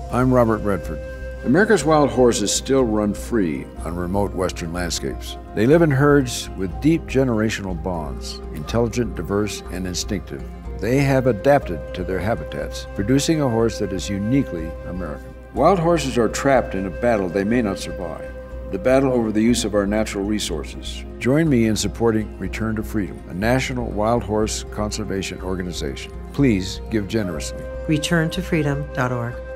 I'm Robert Redford. America's wild horses still run free on remote western landscapes. They live in herds with deep generational bonds, intelligent, diverse, and instinctive. They have adapted to their habitats, producing a horse that is uniquely American. Wild horses are trapped in a battle they may not survive, the battle over the use of our natural resources. Join me in supporting Return to Freedom, a national wild horse conservation organization. Please give generously. ReturnToFreedom.org.